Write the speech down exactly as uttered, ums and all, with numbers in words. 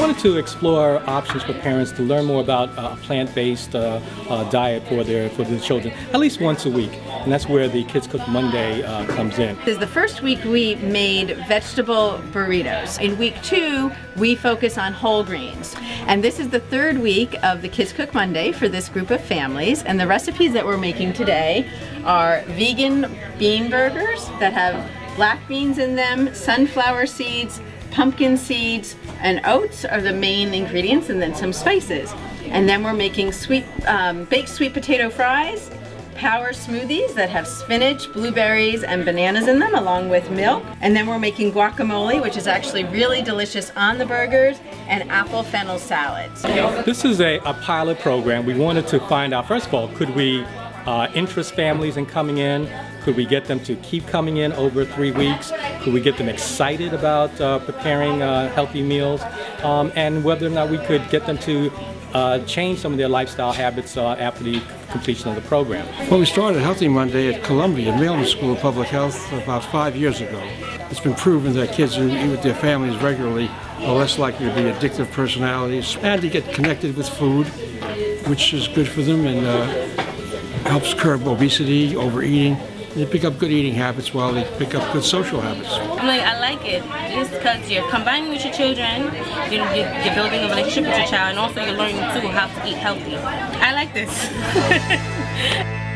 wanted to explore options for parents to learn more about uh, a plant-based uh, uh, diet for their for their children, at least once a week, and that's where the Kids Cook Monday uh, comes in. This is the first week we made vegetable burritos. In week two, we focus on whole grains. And this is the third week of the Kids Cook Monday for this group of families. And the recipes that we're making today are vegan bean burgers that have black beans in them, sunflower seeds, pumpkin seeds, and oats are the main ingredients, and then some spices. And then we're making sweet um, baked sweet potato fries, power smoothies that have spinach, blueberries, and bananas in them, along with milk. And then we're making guacamole, which is actually really delicious on the burgers, and apple fennel salads. This is a, a pilot program. We wanted to find out, first of all, could we uh, interest families in coming in? Could we get them to keep coming in over three weeks? Could we get them excited about uh, preparing uh, healthy meals? Um, and whether or not we could get them to uh, change some of their lifestyle habits uh, after the completion of the program. Well, we started Healthy Monday at Columbia Mailman School of Public Health about five years ago. It's been proven that kids who eat with their families regularly are less likely to be addictive personalities and to get connected with food, which is good for them and uh, helps curb obesity, overeating. They pick up good eating habits while they pick up good social habits. I'm like, I like it just because you're combining with your children, you're, you're building a relationship with your child, and also you're learning too how to eat healthy. I like this.